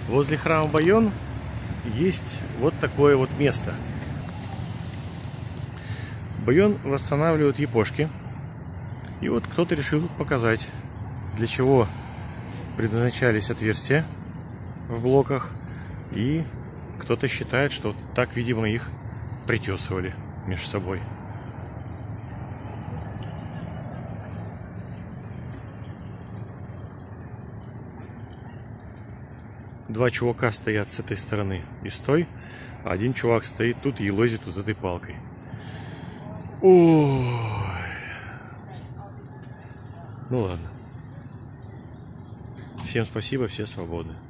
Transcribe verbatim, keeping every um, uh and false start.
Возле храма Байон есть вот такое вот место. Байон восстанавливают япошки. И вот кто-то решил показать, для чего предназначались отверстия в блоках. И кто-то считает, что так, видимо, их притесывали между собой. Два чувака стоят с этой стороны и с той, а один чувак стоит тут и лозит вот этой палкой. Ой. Ну ладно. Всем спасибо, все свободны.